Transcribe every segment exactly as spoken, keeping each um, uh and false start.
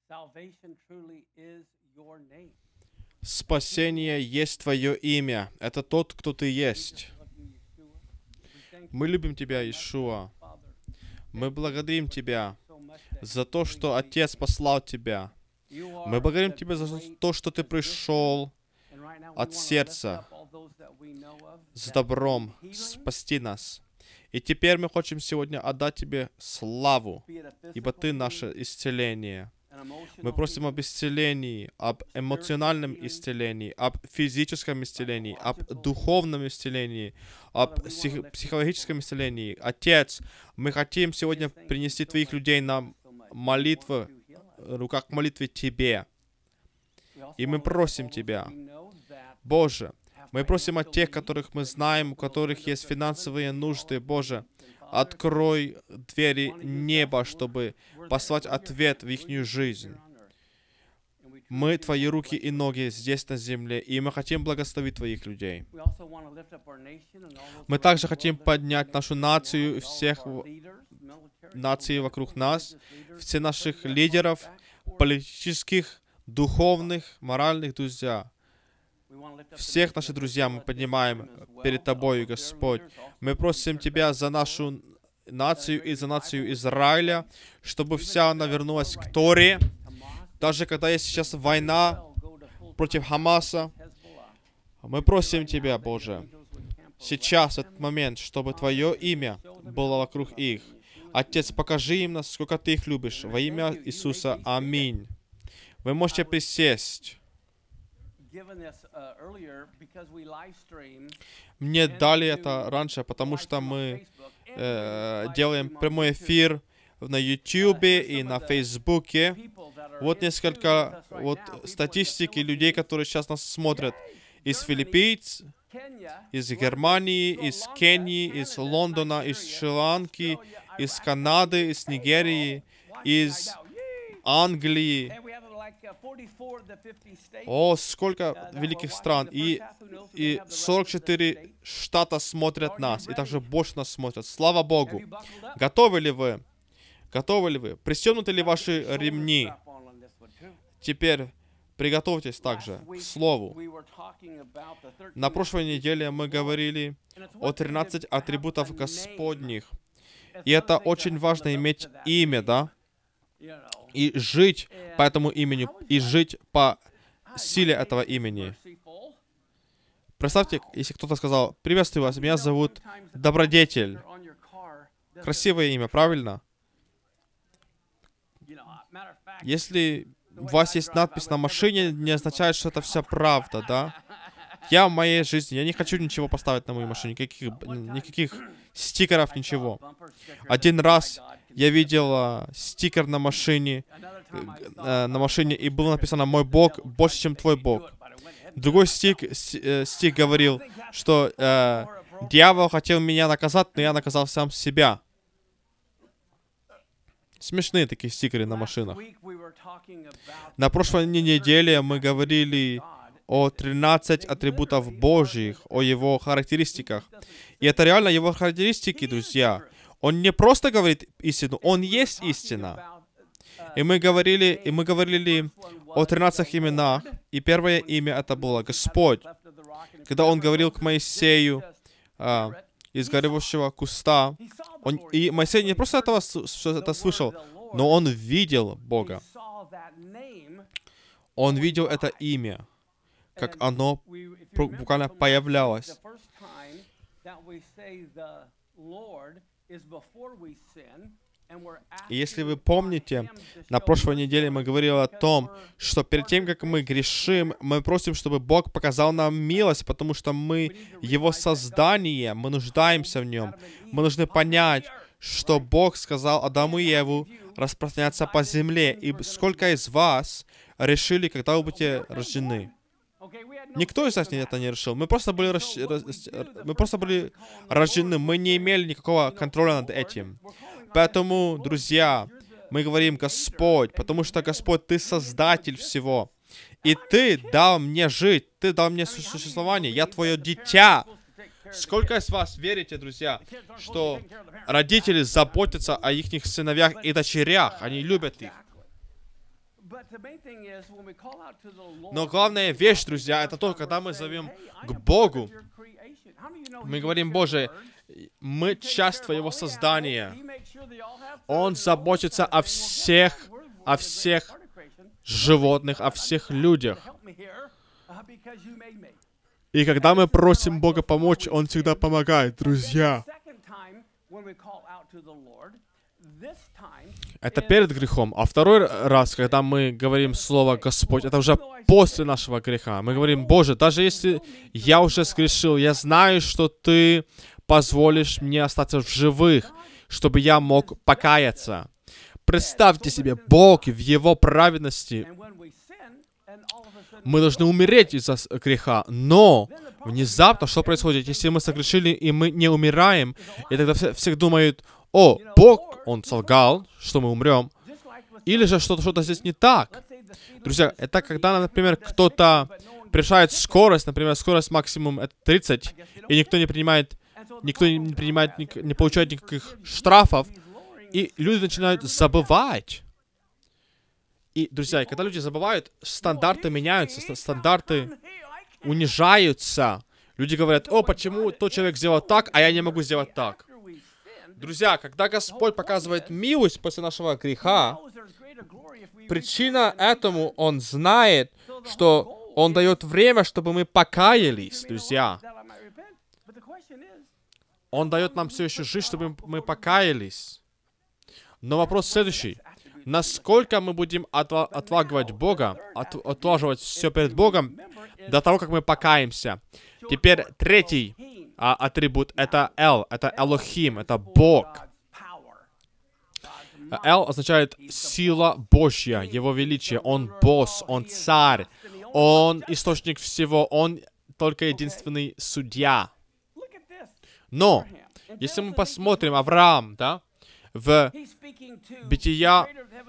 Спасение есть Твое имя. Это тот, кто Ты есть. Мы любим Тебя, Иешуа. Мы благодарим Тебя за то, что Отец послал Тебя. Мы благодарим Тебя за то, что Ты пришел от сердца с добром спасти нас. И теперь мы хотим сегодня отдать Тебе славу, ибо Ты наше исцеление. Мы просим об исцелении, об эмоциональном исцелении, об физическом исцелении, об духовном исцелении, об псих- психологическом исцелении. Отец, мы хотим сегодня принести Твоих людей на молитву, руках молитвы Тебе. И мы просим Тебя, Боже, мы просим о тех, которых мы знаем, у которых есть финансовые нужды, Боже, открой двери неба, чтобы послать ответ в их жизнь. Мы Твои руки и ноги здесь на земле, и мы хотим благословить Твоих людей. Мы также хотим поднять нашу нацию, всех наций вокруг нас, всех наших лидеров, политических, духовных, моральных, друзья. Всех наших друзья мы поднимаем перед Тобой, Господь. Мы просим Тебя за нашу нацию и за нацию Израиля, чтобы вся она вернулась к Торе. Даже когда есть сейчас война против Хамаса, мы просим Тебя, Боже, сейчас, в этот момент, чтобы Твое имя было вокруг их. Отец, покажи им, насколько Ты их любишь. Во имя Иисуса. Аминь. Вы можете присесть. Мне дали это раньше, потому что мы э, делаем прямой эфир на Ютубе и на Фейсбуке. Вот несколько вот статистики людей, которые сейчас нас смотрят. Из Филиппин, из Германии, из Кении, из Лондона, из Шри-Ланки, из Канады, из Нигерии, из Англии. О, сколько великих стран. И, и сорок четыре штата смотрят нас. И также больше нас смотрят. Слава Богу. Готовы ли вы? Готовы ли вы? Пристегнуты ли ваши ремни? Теперь приготовьтесь также к слову. На прошлой неделе мы говорили о тринадцати атрибутах Господних. И это очень важно иметь имя, да? И жить по этому имени, и жить по силе этого имени. Представьте, если кто-то сказал: «Приветствую вас, меня зовут Добродетель». Красивое имя, правильно? Если у вас есть надпись на машине, не означает, что это вся правда, да? Я в моей жизни, я не хочу ничего поставить на мою машину, никаких, никаких стикеров, ничего. Один раз я видел uh, стикер на машине, uh, на машине, и было написано: «Мой Бог больше, чем твой Бог». Другой стих, uh, стих говорил, что uh, дьявол хотел меня наказать, но я наказал сам себя. Смешные такие стикеры на машинах. На прошлой неделе мы говорили о тринадцати атрибутах Божьих, о Его характеристиках. И это реально Его характеристики, друзья. Он не просто говорит истину, Он есть истина. И мы говорили, и мы говорили о тринадцати именах, и первое имя это было Господь. Когда Он говорил к Моисею а, из горевшего куста, он, и Моисей не просто этого, это слышал, но он видел Бога. Он видел это имя, как оно буквально появлялось. И если вы помните, на прошлой неделе мы говорили о том, что перед тем, как мы грешим, мы просим, чтобы Бог показал нам милость, потому что мы Его создание, мы нуждаемся в Нем. Мы должны понять, что Бог сказал Адаму и Еву распространяться по земле. И сколько из вас решили, когда вы будете рождены? Никто из нас это не решил. Мы просто были, рож... мы просто были рождены. Мы не имели никакого контроля над этим. Поэтому, друзья, мы говорим Господь, потому что, Господь, Ты Создатель всего. И Ты дал мне жить, Ты дал мне существование. Я Твое дитя. Сколько из вас верите, друзья, что родители заботятся о их сыновьях и дочерях, они любят их. Но главная вещь, друзья, это то, когда мы зовем к Богу, мы говорим: Боже, мы часть Твоего создания. Он заботится о всех, о всех животных, о всех людях. И когда мы просим Бога помочь, Он всегда помогает, друзья. Это перед грехом. А второй раз, когда мы говорим слово «Господь», это уже после нашего греха. Мы говорим: Боже, даже если я уже сгрешил, я знаю, что Ты позволишь мне остаться в живых, чтобы я мог покаяться. Представьте себе, Бог в Его праведности. Мы должны умереть из-за греха, но внезапно что происходит? Если мы согрешили и мы не умираем, и тогда все, все думают: о, Бог, Он солгал, что мы умрем, или же что-то что-то здесь не так. Друзья, это когда, например, кто-то превышает скорость, например, скорость максимум это тридцать, и никто не принимает, никто не принимает, не получает никаких штрафов, и люди начинают забывать. И, друзья, когда люди забывают, стандарты меняются, стандарты унижаются. Люди говорят: о, почему тот человек сделал так, а я не могу сделать так. Друзья, когда Господь показывает милость после нашего греха, причина этому, Он знает, что Он дает время, чтобы мы покаялись, друзья. Он дает нам все еще жизнь, чтобы мы покаялись. Но вопрос следующий. Насколько мы будем отла- отлагивать Бога, от- отлаживать все перед Богом до того, как мы покаемся? Теперь третий а, атрибут — это Эл, это Элохим, это Бог. Эл означает сила Божья, Его величие. Он босс, Он царь, Он источник всего, Он только единственный судья. Но, если мы посмотрим Авраам, да, в Бытия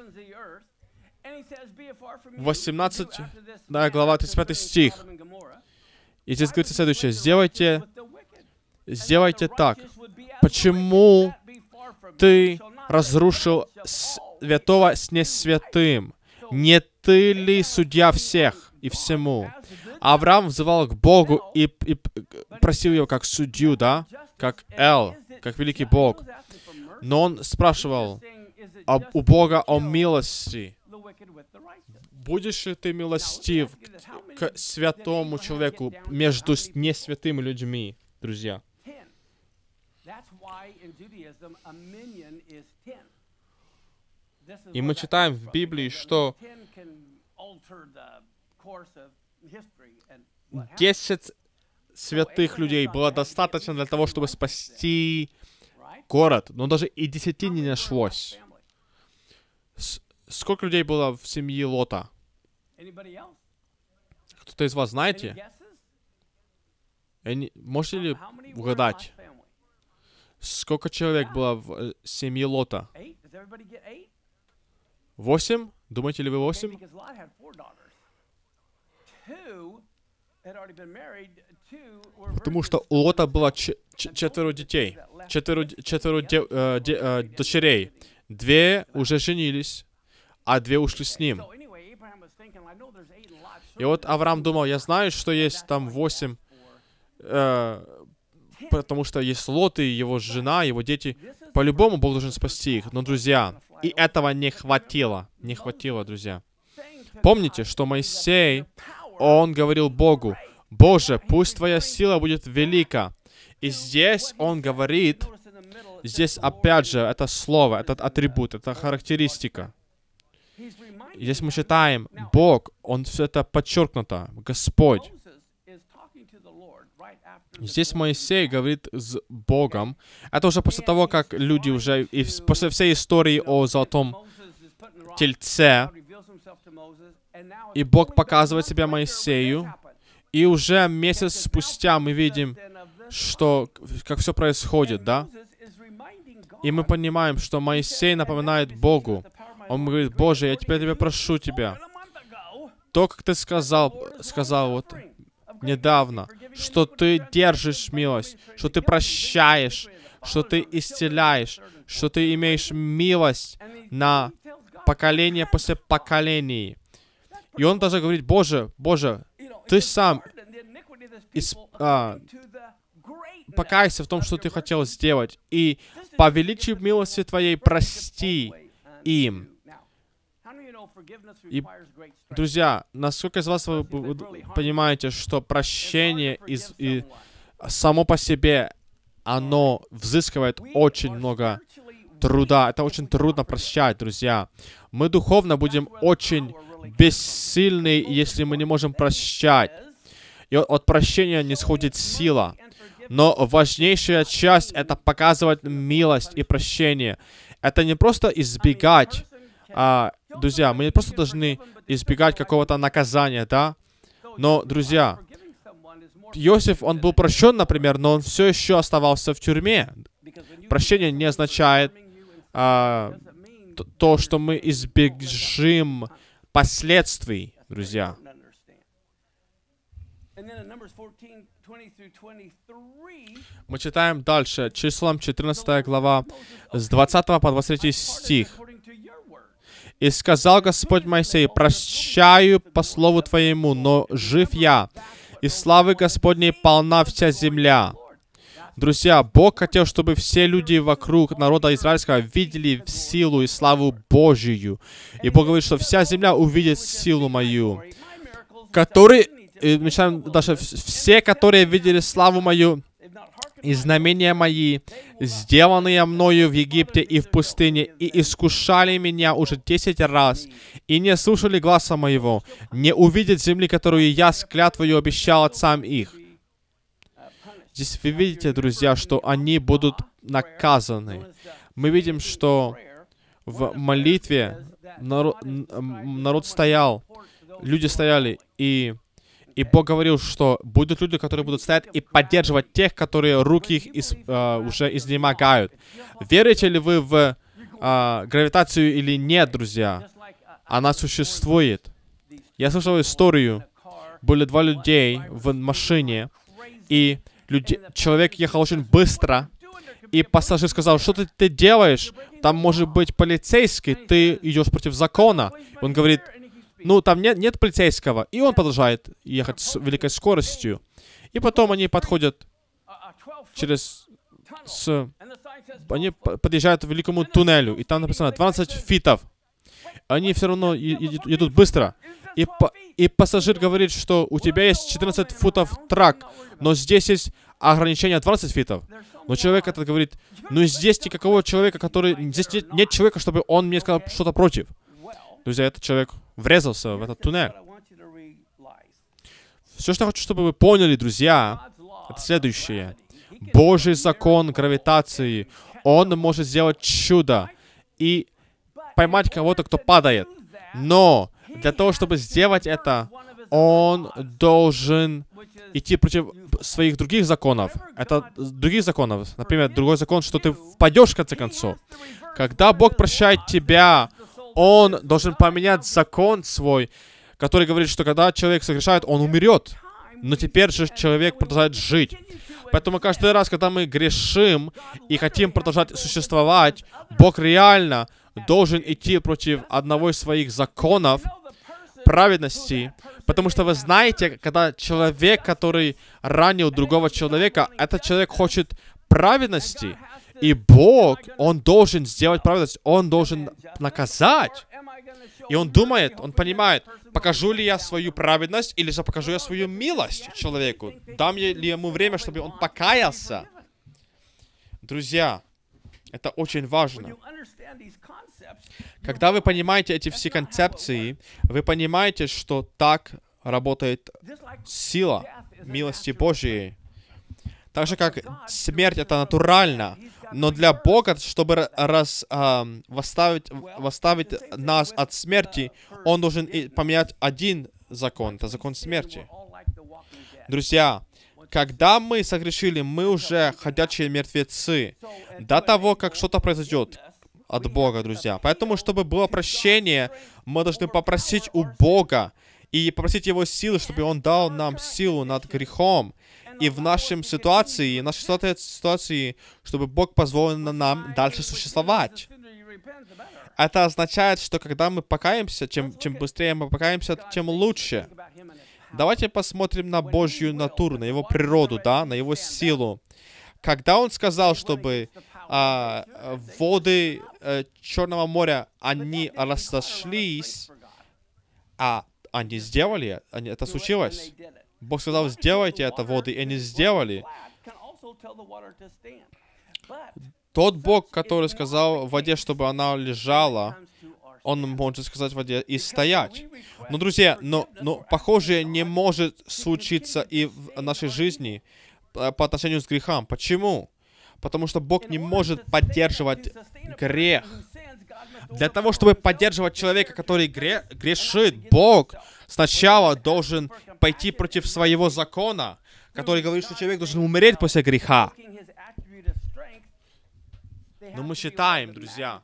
восемнадцать, да, глава тридцать пятый стих. И здесь говорится следующее: сделайте, сделайте так. Почему ты разрушил святого с несвятым? Не ты ли судья всех и всему? Авраам взывал к Богу и, и просил его как судью, да, как Эл, как великий Бог. Но он спрашивал об, у Бога о милости. Будешь ли ты милостив к, к святому человеку между несвятыми людьми, друзья? И мы читаем в Библии, что десять святых людей было достаточно для того, чтобы спасти город, но даже и десяти не нашлось. С- сколько людей было в семье Лота? Кто-то из вас знаете? Они- можете ли угадать? Сколько человек было в э, семье Лота? Восемь? Думаете ли вы восемь? Потому что у Лота было ч- ч- четверо детей, четверо, четверо де- э, де- э, дочерей. Две уже женились, а две ушли с ним. И вот Авраам думал: я знаю, что есть там восемь, э, потому что есть Лот и его жена, его дети. По-любому Бог должен спасти их. Но, друзья, и этого не хватило. Не хватило, друзья. Помните, что Моисей, он говорил Богу: Боже, пусть Твоя сила будет велика. И здесь он говорит, здесь опять же это слово, этот атрибут, это характеристика. Здесь мы читаем: Бог, Он все это подчеркнуто, Господь. Здесь Моисей говорит с Богом. Это уже после того, как люди уже, и после всей истории о золотом тельце, и Бог показывает себя Моисею, и уже месяц спустя мы видим, что, как все происходит, да? И мы понимаем, что Моисей напоминает Богу. Он говорит: Боже, я теперь тебя прошу тебя. То, как ты сказал, сказал вот недавно, что ты держишь милость, что ты прощаешь, что ты исцеляешь, что ты имеешь милость на поколение после поколений. И он даже говорит: Боже, Боже, Ты сам исп... а, покайся в том, что Ты хотел сделать, и по величию милости Твоей прости им. И, друзья, насколько из вас вы понимаете, что прощение из, и само по себе, оно взыскивает очень много труда. Это очень трудно прощать, друзья. Мы духовно будем очень бессильны, если мы не можем прощать. И от, от прощения не сходит сила. Но важнейшая часть — это показывать милость и прощение. Это не просто избегать. А, друзья, мы не просто должны избегать какого-то наказания, да? Но, друзья, Иосиф, он был прощен, например, но он все еще оставался в тюрьме. Прощение не означает а, то, что мы избежим последствий, друзья. Мы читаем дальше, числам четырнадцатая глава, с двадцатого по двадцать третий стих. «И сказал Господь Моисею: прощаю по слову Твоему, но жив я, и славы Господней полна вся земля». Друзья, Бог хотел, чтобы все люди вокруг народа израильского видели силу и славу Божию. И Бог говорит, что вся земля увидит силу мою. Которые, и начинаем даже все, которые видели славу мою и знамения мои, сделанные мною в Египте и в пустыне, и искушали меня уже десять раз, и не слушали гласа моего, не увидят земли, которую я с клятвою обещал отцам их. Здесь вы видите, друзья, что они будут наказаны. Мы видим, что в молитве народ, народ стоял, люди стояли, и, и Бог говорил, что будут люди, которые будут стоять и поддерживать тех, которые руки их из, а, уже изнемогают. Верите ли вы в а, гравитацию или нет, друзья? Она существует. Я слышал историю. Были два людей в машине, и люди, человек ехал очень быстро, и пассажир сказал: что ты, ты делаешь? Там может быть полицейский, ты идешь против закона. Он говорит: ну, там нет, нет полицейского. И он продолжает ехать с великой скоростью. И потом они подходят через... С, они подъезжают к великому туннелю, и там написано двадцать фитов. Они все равно едут быстро. И, и пассажир говорит, что у тебя есть четырнадцать футов трак, но здесь есть ограничение двадцать фитов. Но человек этот говорит: ну здесь никакого человека, который... Здесь нет, нет человека, чтобы он мне сказал что-то против. Друзья, этот человек врезался в этот туннель. Все, что я хочу, чтобы вы поняли, друзья, это следующее. Божий закон гравитации, он может сделать чудо и поймать кого-то, кто падает. Но для того, чтобы сделать это, он должен идти против своих других законов. Это других законов. Например, другой закон, что ты впадешь в конце концов. Когда Бог прощает тебя, Он должен поменять закон свой, который говорит, что когда человек согрешает, он умрет. Но теперь же человек продолжает жить. Поэтому каждый раз, когда мы грешим и хотим продолжать существовать, Бог реально должен идти против одного из своих законов праведности. Потому что вы знаете, когда человек, который ранил другого человека, этот человек хочет праведности. И Бог, Он должен сделать праведность, Он должен наказать. И Он думает, Он понимает, покажу ли я свою праведность, или же покажу я свою милость человеку. Дам ли ему время, чтобы он покаялся. Друзья, это очень важно. Когда вы понимаете эти все концепции, вы понимаете, что так работает сила милости Божьей. Так же, как смерть — это натурально, но для Бога, чтобы раз, а, восставить, восставить нас от смерти, Он должен поменять один закон, это закон смерти. Друзья, когда мы согрешили, мы уже ходячие мертвецы до того, как что-то произойдет от Бога, друзья. Поэтому, чтобы было прощение, мы должны попросить у Бога и попросить Его силы, чтобы Он дал нам силу над грехом. И в нашей ситуации, в нашей ситуации, чтобы Бог позволил нам дальше существовать. Это означает, что когда мы покаемся, чем, чем быстрее мы покаемся, тем лучше. Давайте посмотрим на Божью натуру, на Его природу, да, на Его силу. Когда Он сказал, чтобы а, воды а, Черного моря, они разошлись, а они сделали, они, это случилось. Бог сказал, сделайте это, воды, и они сделали. Тот Бог, который сказал воде, чтобы она лежала, Он может сказать воде и стоять. Но, друзья, но, но похожее не может случиться и в нашей жизни по отношению с грехом. Почему? Потому что Бог не может поддерживать грех. Для того, чтобы поддерживать человека, который гре грешит, Бог сначала должен пойти против своего закона, который говорит, что человек должен умереть после греха. Но мы читаем, друзья,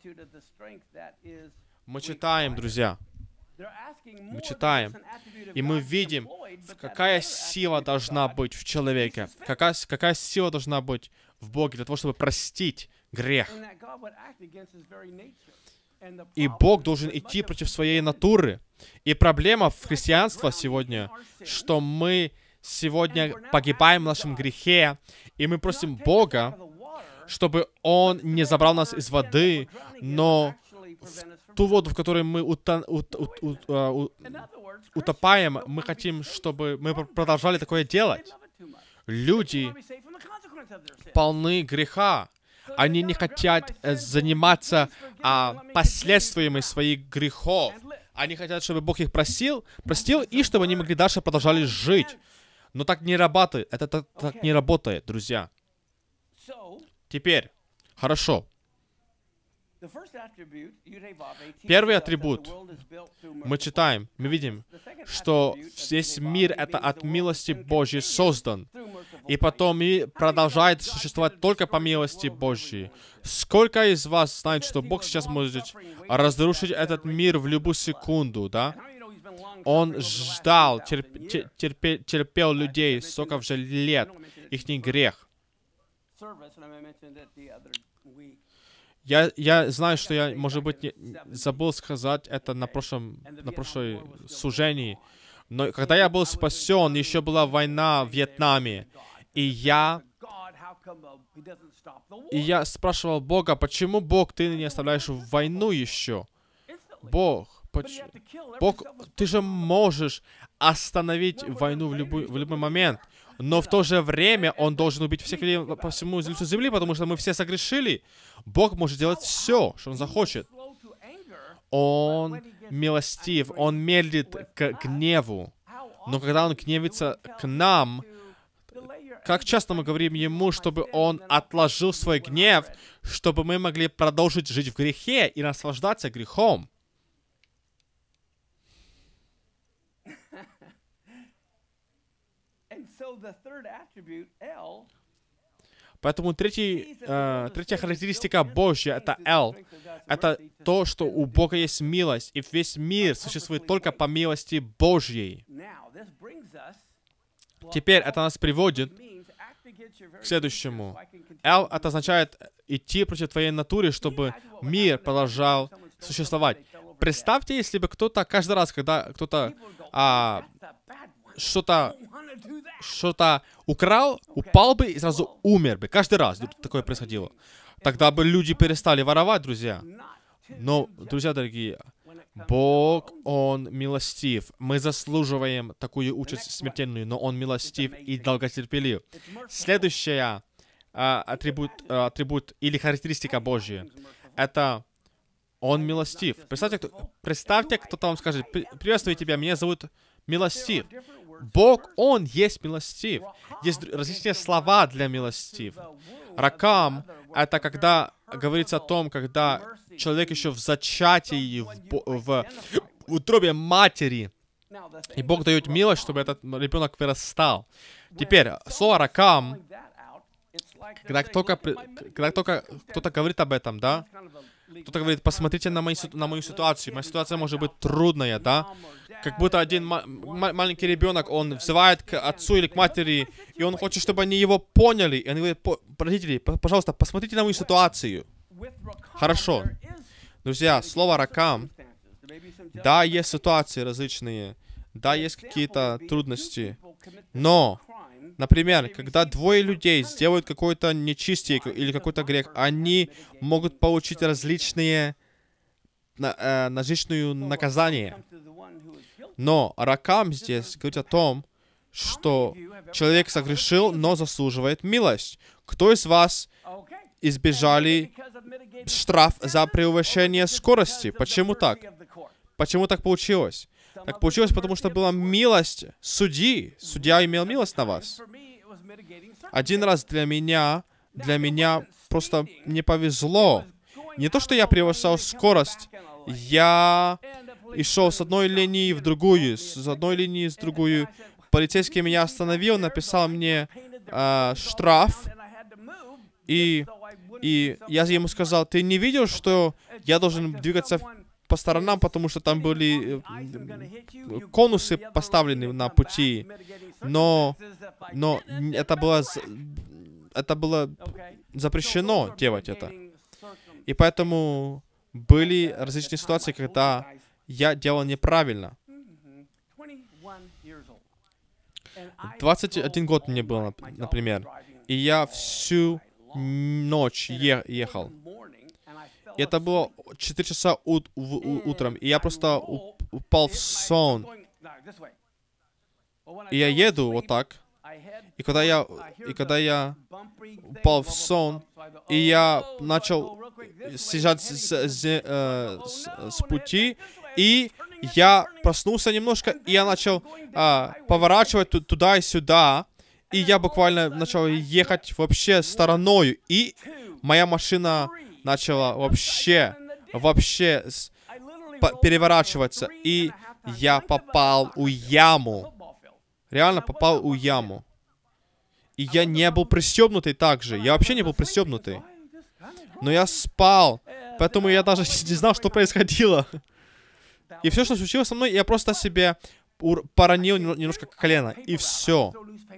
мы читаем, друзья, мы читаем, и мы видим, какая сила должна быть в человеке, какая, какая сила должна быть в Боге для того, чтобы простить грех. И Бог должен идти против своей натуры. И проблема в христианстве сегодня, что мы сегодня погибаем в нашем грехе, и мы просим Бога, чтобы Он не забрал нас из воды, но в ту воду, в которой мы ута, ут, ут, ут, ут, утопаем, мы хотим, чтобы мы продолжали такое делать. Люди полны греха. Они не хотят заниматься а, последствиями своих грехов. Они хотят, чтобы Бог их простил, простил, и чтобы они могли дальше продолжали жить. Но так не работает. Это так, так не работает, друзья. Теперь, хорошо. Первый атрибут. Мы читаем, мы видим, что весь мир это от милости Божьей создан. И потом и продолжает существовать только по милости Божьей. Сколько из вас знает, что Бог сейчас может разрушить этот мир в любую секунду, да? Он ждал, терп, терпел, терпел людей, сколько уже лет, их грех. Я, я знаю, что я, может быть, не, забыл сказать это на прошлом, на прошлой служении, но когда я был спасен, еще была война в Вьетнаме, и я, и я спрашивал Бога, почему, Бог, ты не оставляешь войну еще? Бог, поч... Бог, ты же можешь остановить войну в любой, в любой момент. Но в то же время Он должен убить всех людей по всему лицу земли, потому что мы все согрешили. Бог может делать все, что Он захочет. Он милостив, Он медлит к гневу. Но когда Он гневится к нам, как часто мы говорим Ему, чтобы Он отложил свой гнев, чтобы мы могли продолжить жить в грехе и наслаждаться грехом. Поэтому третий, э, третья характеристика Божья — это L. Это то, что у Бога есть милость, и весь мир существует только по милости Божьей. Теперь это нас приводит к следующему. L — это означает идти против твоей натуры, чтобы мир продолжал существовать. Представьте, если бы кто-то каждый раз, когда кто-то а, что-то что-то украл, упал бы и сразу умер бы. Каждый раз такое происходило. Тогда бы люди перестали воровать, друзья. Но, друзья дорогие, Бог, Он милостив. Мы заслуживаем такую участь смертельную, но Он милостив и долготерпелив. Следующая а, атрибут, а, атрибут или характеристика Божья — это Он милостив. Представьте, кто, представьте, кто-то вам скажет: «Приветствую тебя, меня зовут Милостив». Бог, Он есть милостив. Есть различные слова для милостив. Ракам — это когда говорится о том, когда человек еще в зачатии, в, в, в утробе матери, и Бог дает милость, чтобы этот ребенок вырастал. Теперь, слово «ракам», когда только, когда только кто-то говорит об этом, да, кто-то говорит: посмотрите на мою, на мою ситуацию, моя ситуация может быть трудная, да, как будто один ма маленький ребенок, он взывает к отцу или к матери, и он хочет, чтобы они его поняли, и они говорят: родители, пожалуйста, посмотрите на мою ситуацию. Хорошо. Друзья, слово «ракам», да, есть ситуации различные, да, есть какие-то трудности, но, например, когда двое людей сделают какое-то нечестие или какой-то грех, они могут получить различные, э, различные наказания. Но ракам здесь говорит о том, что человек согрешил, но заслуживает милость. Кто из вас избежали штраф за превышение скорости? Почему так? Почему так получилось? Так получилось, потому что была милость судьи. Судья имел милость на вас. Один раз для меня, для меня просто не повезло. Не то, что я превышал скорость, я и шел с одной линии в другую, с одной линии в другую. Полицейский меня остановил, написал мне э, штраф, и, и я ему сказал: ты не видел, что я должен двигаться по сторонам, потому что там были э, конусы поставлены на пути, но, но это было, это было запрещено делать это. И поэтому были различные ситуации, когда я делал неправильно. двадцать один год мне было, например, и я всю ночь е ехал. И это было четыре часа ут в утром, и я просто упал в сон. И я еду вот так, и когда я, и когда я упал в сон, и я начал съезжать с, с, э, с, с пути, и я проснулся немножко, и я начал а, поворачивать туда и сюда, и я буквально начал ехать вообще стороною, и моя машина начала вообще, вообще с, по, переворачиваться, и я попал в яму. Реально попал в яму. И я не был пристегнутый также. Я вообще не был пристегнутый. Но я спал, поэтому я даже не знал, что происходило. И все, что случилось со мной, я просто себе поранил немножко колено, и все.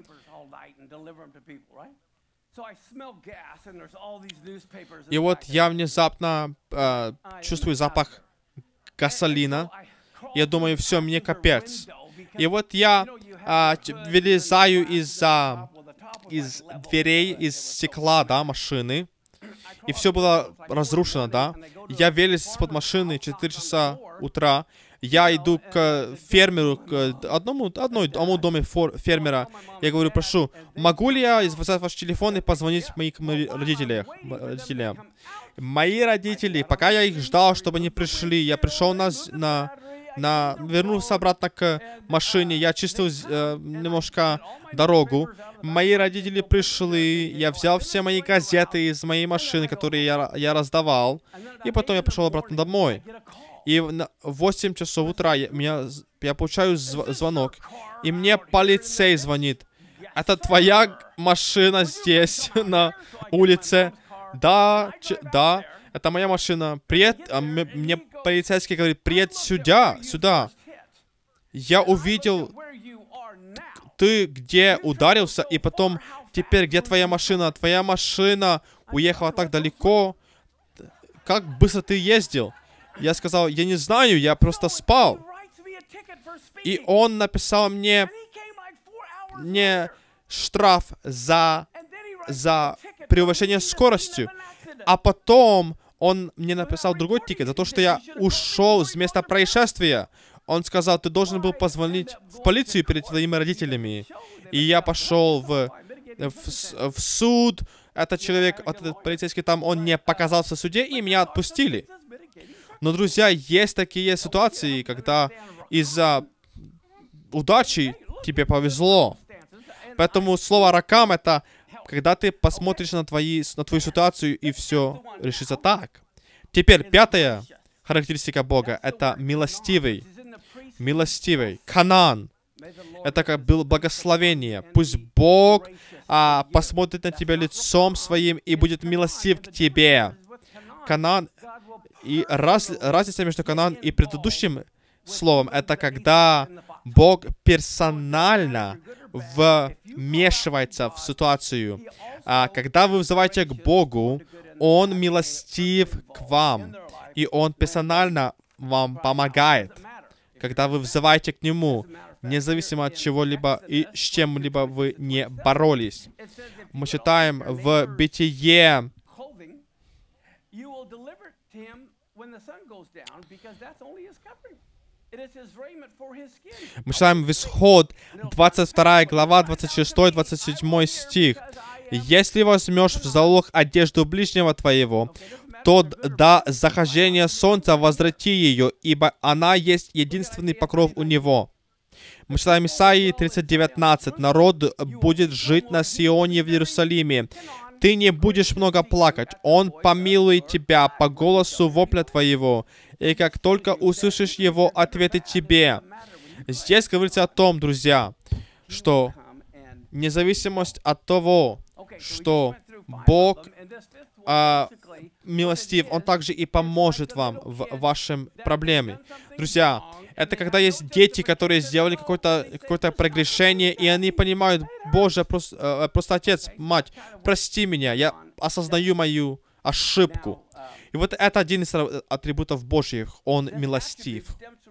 И вот я внезапно э, чувствую запах газолина. Я думаю, все, мне капец. И вот я э, вылезаю из-за из дверей, из стекла, да, машины. И все было разрушено, да. Я вылез из-под машины четыре часа утра. Я иду к фермеру, к одному, одной, одному дому фермера. Я говорю: прошу, могу ли я взять ваш телефон и позвонить моим родителям? родителям? Мои родители, пока я их ждал, чтобы они пришли, я пришел на, на, на вернулся обратно к машине, я чистил э, немножко дорогу. Мои родители пришли, я взял все мои газеты из моей машины, которые я, я раздавал, и потом я пошел обратно домой. И в восемь часов утра я, меня, я получаю зв звонок, и мне полицей звонит. Это твоя машина здесь, на улице? Да, да, это моя машина. Приед, а мне полицейский говорит: приедь сюда, сюда. Я увидел, ты где ударился, и потом, теперь где твоя машина? Твоя машина уехала так далеко. Как быстро ты ездил? Я сказал: я не знаю, я просто спал. И он написал мне, мне штраф за, за превышение скоростью. А потом он мне написал другой тикет за то, что я ушел с места происшествия. Он сказал: ты должен был позвонить в полицию перед твоими родителями. И я пошел в, в, в суд. Этот человек, этот полицейский там, он не показался в суде, и меня отпустили. Но, друзья, есть такие ситуации, когда из-за удачи тебе повезло. Поэтому слово «ракам» — это когда ты посмотришь на, твои, на твою ситуацию, и все решится так. Теперь пятая характеристика Бога — это милостивый. Милостивый. Канан. Это как было благословение. Пусть Бог а, посмотрит на тебя лицом своим и будет милостив к тебе. Канан. И раз, разница между Канан и предыдущим словом — это когда Бог персонально вмешивается в ситуацию. А когда вы взываете к Богу, Он милостив к вам. И Он персонально вам помогает, когда вы взываете к Нему, независимо от чего-либо и с чем-либо вы не боролись. Мы читаем в Бытие, мы читаем в Исход, двадцать вторая глава, двадцать шестой двадцать седьмой стих. «Если возьмешь в залог одежду ближнего твоего, то до захождения солнца возврати ее, ибо она есть единственный покров у него». Мы читаем Исаии тридцать девятнадцать. «Народ будет жить на Сионе в Иерусалиме. Ты не будешь много плакать. Он помилует тебя по голосу вопля твоего, и как только услышишь его, ответит тебе». Здесь говорится о том, друзья, что независимость от того, что Бог а, милостив, Он также и поможет вам в вашем проблеме. Друзья, это когда есть дети, которые сделали какое-то какое-то прегрешение, и они понимают: Боже, просто, э, просто Отец, Мать, прости меня, я осознаю мою ошибку. И вот это один из атрибутов Божьих, Он милостив.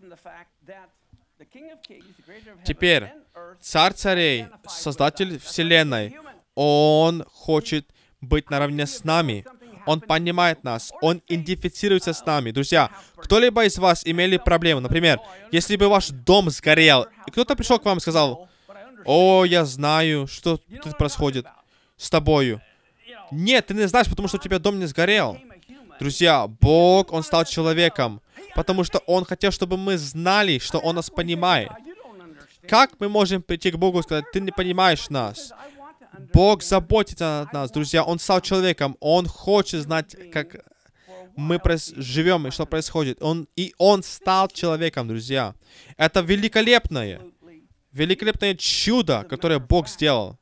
Теперь, Царь царей, Создатель Вселенной, Он хочет быть наравне с нами. Он понимает нас, Он идентифицируется с нами. Друзья, кто-либо из вас имели проблему? Например, если бы ваш дом сгорел, и кто-то пришел к вам и сказал: «О, я знаю, что тут происходит с тобою». Нет, ты не знаешь, потому что у тебя дом не сгорел. Друзья, Бог, Он стал человеком, потому что Он хотел, чтобы мы знали, что Он нас понимает. Как мы можем прийти к Богу и сказать: «Ты не понимаешь нас»? Бог заботится о нас, друзья. Он стал человеком. Он хочет знать, как мы живем и что происходит. Он, и Он стал человеком, друзья. Это великолепное, великолепное чудо, которое Бог сделал.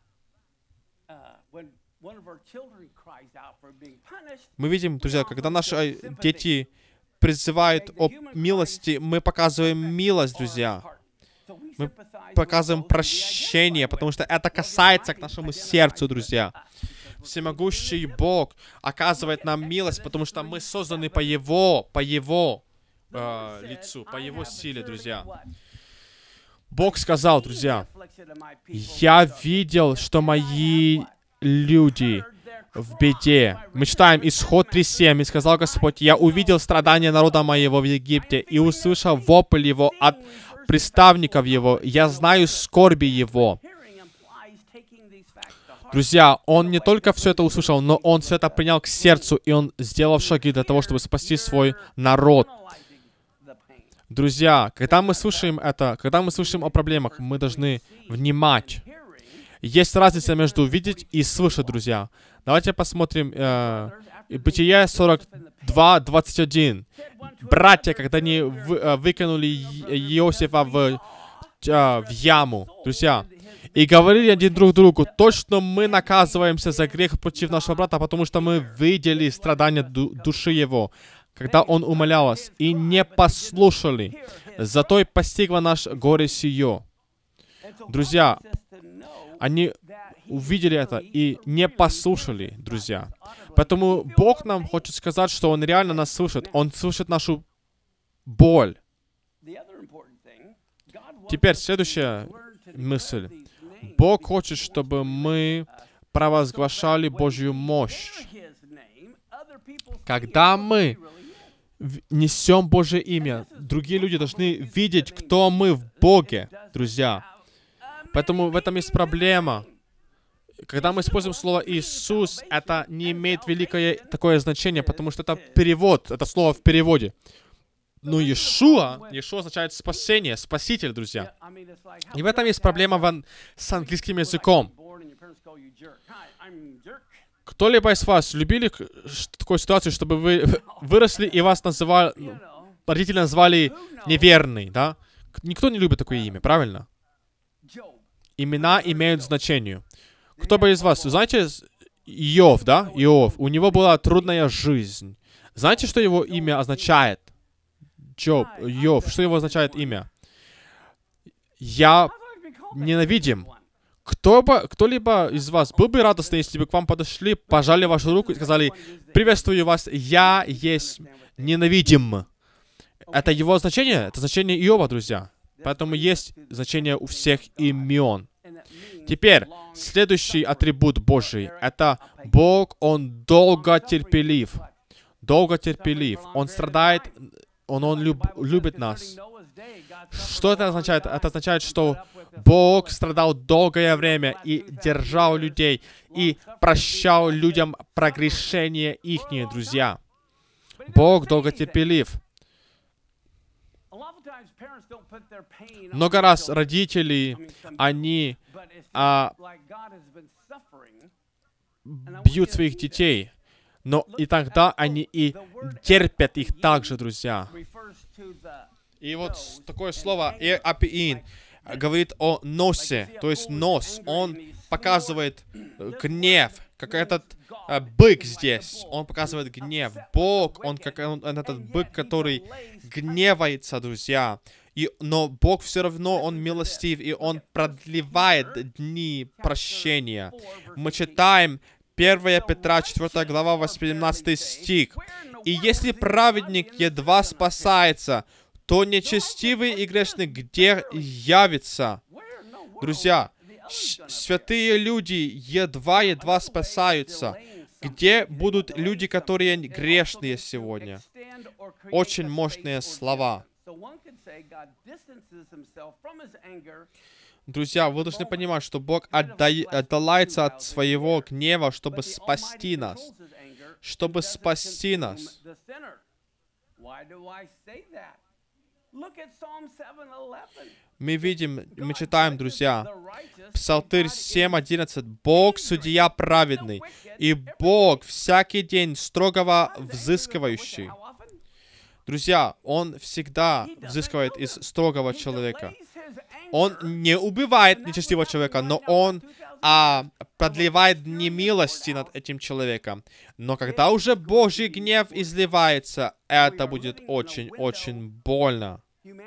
Мы видим, друзья, когда наши дети призывают о милости, мы показываем милость, друзья. Мы показываем прощение, потому что это касается к нашему сердцу, друзья. Всемогущий Бог оказывает нам милость, потому что мы созданы по Его, по Его э, лицу, по Его силе, друзья. Бог сказал, друзья: «Я видел, что мои люди в беде». Мы читаем Исход три семь. «И сказал Господь: я увидел страдания народа моего в Египте, и услышал вопль его от приставников его, я знаю скорби его». Друзья, Он не только все это услышал, но Он все это принял к сердцу, и Он сделал шаги для того, чтобы спасти свой народ. Друзья, когда мы слушаем это, когда мы слушаем о проблемах, мы должны внимать. Есть разница между видеть и слышать, друзья. Давайте посмотрим э, Бытие сорок два двадцать один. Братья, когда они вы, э, выкинули Иосифа в, э, в яму, друзья, и говорили один друг другу: «Точно мы наказываемся за грех против нашего брата, потому что мы видели страдания ду души его, когда он умолял нас, и не послушали. Зато и постигло наш горе сие». Друзья, они увидели это и не послушали, друзья. Поэтому Бог нам хочет сказать, что Он реально нас слышит. Он слышит нашу боль. Теперь следующая мысль. Бог хочет, чтобы мы провозглашали Божью мощь. Когда мы несем Божье имя, другие люди должны видеть, кто мы в Боге, друзья. Поэтому в этом есть проблема. Когда мы используем слово «Иисус», это не имеет великое такое значение, потому что это перевод, это слово в переводе. Но Иешуа, Иешуа означает спасение, спаситель, друзья. И в этом есть проблема в, с английским языком. Кто-либо из вас любили такую ситуацию, чтобы вы выросли и вас называли, родители назвали неверный, да? Никто не любит такое имя, правильно? Имена имеют значение. Кто бы из вас, знаете, Иов, да? Иов. У него была трудная жизнь. Знаете, что его имя означает? Джоб, Иов. Что его означает имя? Я ненавидим. Кто бы, кто-либо из вас был бы радостный, если бы к вам подошли, пожали вашу руку и сказали: «Приветствую вас, я есть ненавидим». Это его значение, это значение Иова, друзья. Поэтому есть значение у всех имен. Теперь, следующий атрибут Божий. Это Бог, Он долго терпелив. Долго терпелив. Он страдает, Он, он люб, любит нас. Что это означает? Это означает, что Бог страдал долгое время и держал людей, и прощал людям прогрешения ихние, друзья. Бог долготерпелив. Много раз родители, они а, бьют своих детей, но и тогда они и терпят их также, друзья. И вот такое слово «апиин» говорит о носе, то есть нос. Он показывает гнев, как этот э, бык здесь. Он показывает гнев. Бог, он как он, он этот бык, который гневается, друзья. И, но Бог все равно, Он милостив, и Он продлевает дни прощения. Мы читаем первое Петра, четвёртая глава, восемнадцатый стих. «И если праведник едва спасается, то нечестивый и грешный где явится?» Друзья, святые люди едва-едва спасаются. Где будут люди, которые грешные сегодня? Очень мощные слова. Друзья, вы должны понимать, что Бог отдай, отдаляется от своего гнева, чтобы спасти нас. Чтобы спасти нас. Мы видим, мы читаем, друзья, Псалтырь семь одиннадцать. «Бог судья праведный, и Бог всякий день строгого взыскивающий». Друзья, Он всегда взыскивает из строгого человека. Он не убивает нечестивого человека, но Он а, продлевает дни милости над этим человеком. Но когда уже Божий гнев изливается, это будет очень-очень больно.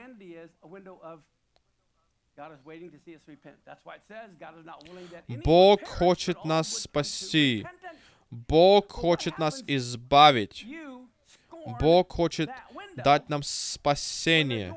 Бог хочет нас спасти. Бог хочет нас избавить. Бог хочет дать нам спасение.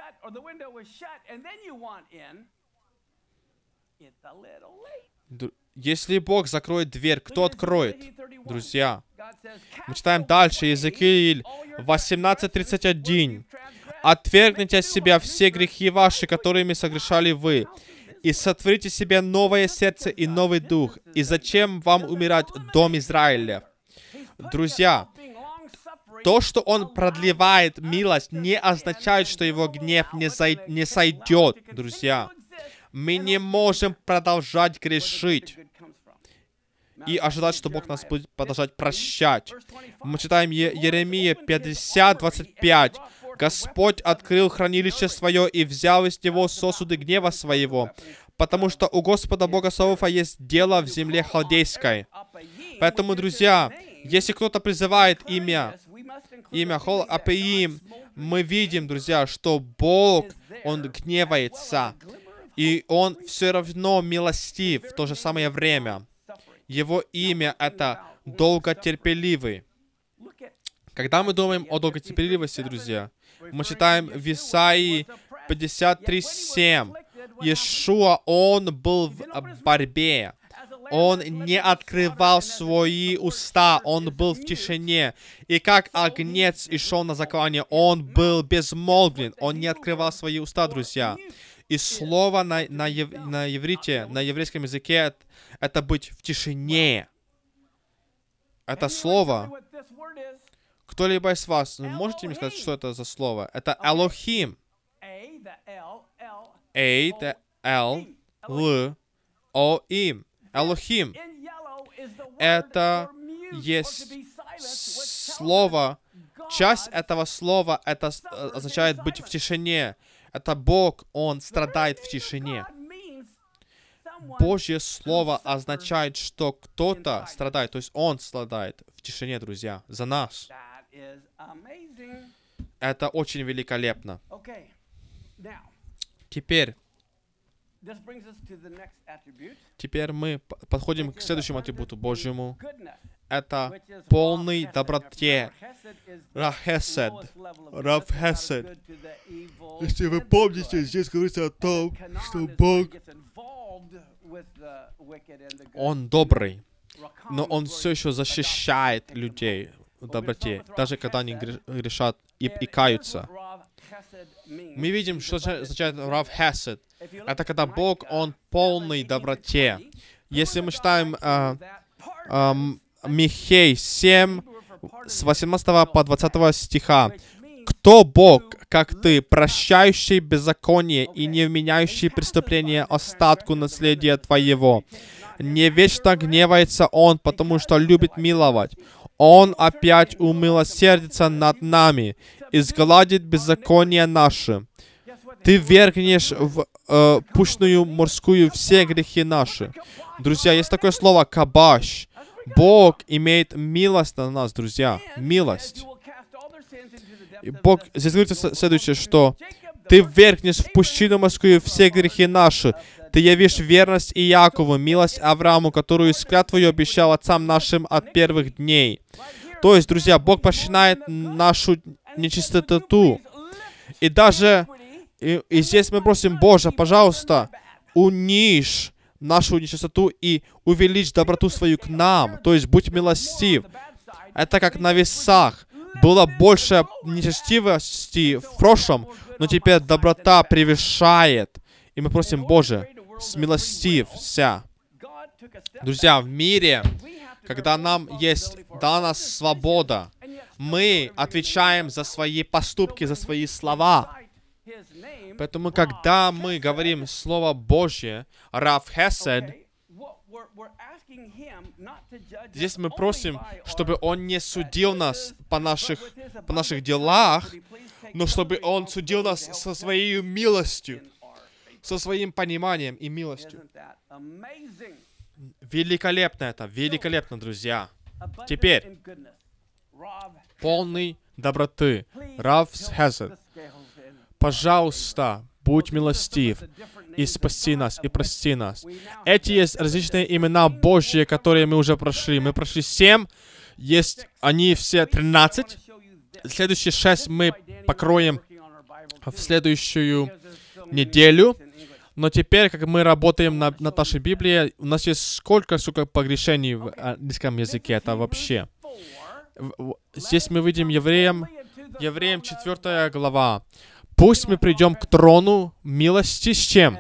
Если Бог закроет дверь, кто откроет? Друзья, мы читаем дальше, Иезекииль восемнадцать тридцать один. «Отвергните от себя все грехи ваши, которыми согрешали вы, и сотворите себе новое сердце и новый дух. И зачем вам умирать, дом Израиля?» Друзья, то, что Он продлевает милость, не означает, что Его гнев не, зай... не сойдет, друзья. Мы не можем продолжать грешить и ожидать, что Бог нас будет продолжать прощать. Мы читаем Е- Еремия пятьдесят двадцать пять. «Господь открыл хранилище свое и взял из него сосуды гнева своего, потому что у Господа Бога Саваофа есть дело в земле халдейской». Поэтому, друзья, если кто-то призывает имя, имя Хол-Апеим, мы видим, друзья, что Бог, Он гневается, и Он все равно милостив в то же самое время. Его имя — это долготерпеливый. Когда мы думаем о долготерпеливости, друзья, мы читаем в Исаии пятьдесят три семь. Иешуа, Он был в борьбе. Он не открывал свои уста, Он был в тишине. И как агнец и шел на заклание, Он был безмолвен, Он не открывал свои уста, друзья. И слово на, на, ев, на еврите, на еврейском языке, это быть в тишине. Это слово. Кто-либо из вас, можете мне сказать, что это за слово? Это Элохим. Эй, это Л, Л, О, Им. Элохим. Это есть слово. Часть этого слова, это означает быть в тишине. Это Бог, Он страдает в тишине. Божье Слово означает, что кто-то страдает, то есть Он страдает в тишине, друзья, за нас. Это очень великолепно. Теперь, Теперь мы подходим к следующему атрибуту Божьему. Это полный доброте. Рав-хесед. Рав-хесед. Если вы помните, здесь говорится о том, что Бог, Он добрый, но Он все еще защищает людей в доброте, даже когда они грешат и, и каются. Мы видим, что означает Рав-хесед. Это когда Бог, Он полный доброте. Если мы читаем э, э, Михей семь, с восемнадцатого по двадцатого стиха. «Кто Бог, как ты, прощающий беззаконие и не вменяющий преступление остатку наследия твоего? Не вечно гневается Он, потому что любит миловать. Он опять умилосердится над нами и сгладит беззаконие наше. Ты вергнешь в э, пучную морскую все грехи наши». Друзья, есть такое слово «кабаш». Бог имеет милость на нас, друзья. Милость. И Бог, здесь говорится следующее, что «Ты ввергнешь в пучину морскую все грехи наши. Ты явишь верность Иакову, милость Аврааму, которую из клятвою обещал отцам нашим от первых дней». То есть, друзья, Бог прощает нашу нечистоту. И даже, и, и здесь мы просим, Боже, пожалуйста, унишь нашу нечистоту и увеличь доброту свою к нам. То есть, будь милостив. Это как на весах. Было больше нечестивости в прошлом, но теперь доброта превышает. И мы просим, Боже, смилостивься. Друзья, в мире, когда нам есть дана свобода, мы отвечаем за свои поступки, за свои слова. Поэтому, когда мы говорим Слово Божье, Рав-хесед, здесь мы просим, чтобы Он не судил нас по наших, по наших делах, но чтобы Он судил нас со Своей милостью, со своим пониманием и милостью. Великолепно это, великолепно, друзья. Теперь, полный доброты, Рав-хесед. Пожалуйста, будь милостив и спаси нас, и прости нас. Эти есть различные имена Божьи, которые мы уже прошли. Мы прошли семь, есть они все тринадцать. Следующие шесть мы покроем в следующую неделю. Но теперь, как мы работаем на, на нашей Библии, у нас есть сколько, сколько погрешений в английском языке. Это вообще. Здесь мы видим Евреям, Евреям четвёртая глава. Пусть мы придем к трону милости с чем?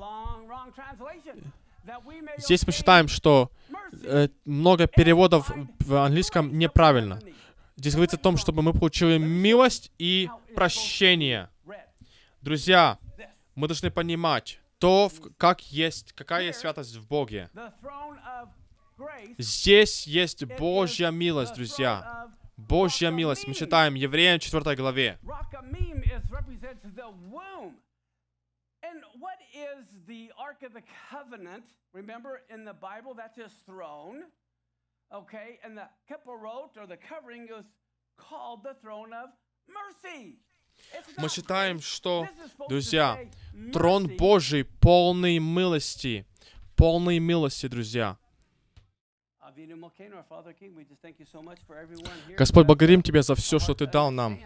Здесь мы считаем, что э, много переводов в английском неправильно. Здесь говорится о том, чтобы мы получили милость и прощение. Друзья, мы должны понимать то, как есть, какая есть святость в Боге. Здесь есть Божья милость, друзья. Божья милость. Мы читаем Евреям четвёртой главе. Мы читаем, что, друзья, трон Божий полный милости. Полной милости, друзья. Господь, благодарим Тебя за все, что Ты дал нам.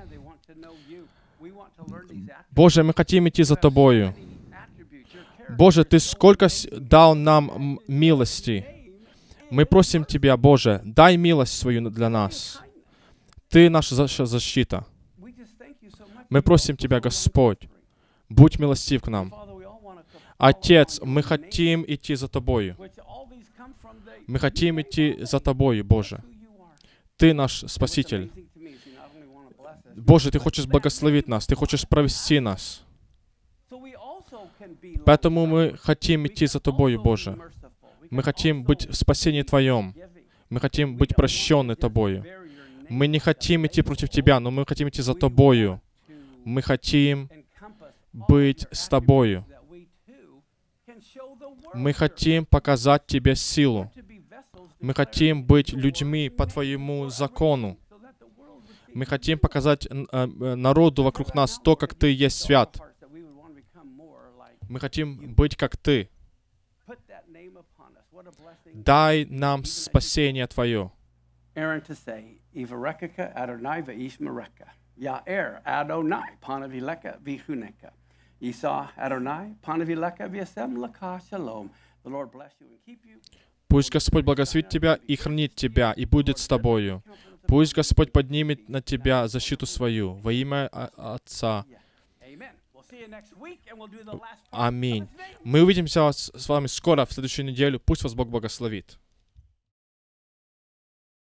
Боже, мы хотим идти за Тобою. Боже, Ты сколько дал нам милости. Мы просим Тебя, Боже, дай милость свою для нас. Ты наша защита. Мы просим Тебя, Господь, будь милостив к нам. Отец, мы хотим идти за Тобою. Мы хотим идти за Тобою, Боже. Ты наш Спаситель. Боже, Ты хочешь благословить нас, Ты хочешь провести нас. Поэтому мы хотим идти за Тобою, Боже. Мы хотим быть в спасении Твоем. Мы хотим быть прощены Тобою. Мы не хотим идти против Тебя, но мы хотим идти за Тобою. Мы хотим быть с Тобою. Мы хотим показать Тебе силу. Мы хотим быть людьми по Твоему закону. Мы хотим показать э, народу вокруг нас то, как Ты есть свят. Мы хотим быть как Ты. Дай нам спасение Твое. Пусть Господь благословит тебя и хранит тебя, и будет с тобою. Пусть Господь поднимет на тебя защиту свою во имя Отца. Аминь. Мы увидимся с вами скоро, в следующую неделю. Пусть вас Бог благословит.